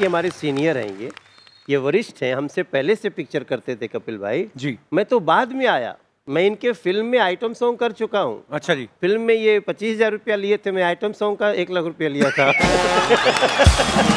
ये हमारे सीनियर हैं, ये वरिष्ठ हैं, हमसे पहले से पिक्चर करते थे कपिल भाई जी। मैं तो बाद में आया, मैं इनके फिल्म में आइटम सॉन्ग कर चुका हूँ। अच्छा जी। फिल्म में ये 25,000 रुपया लिए थे, मैं आइटम सॉन्ग का 1 लाख रुपया लिया था।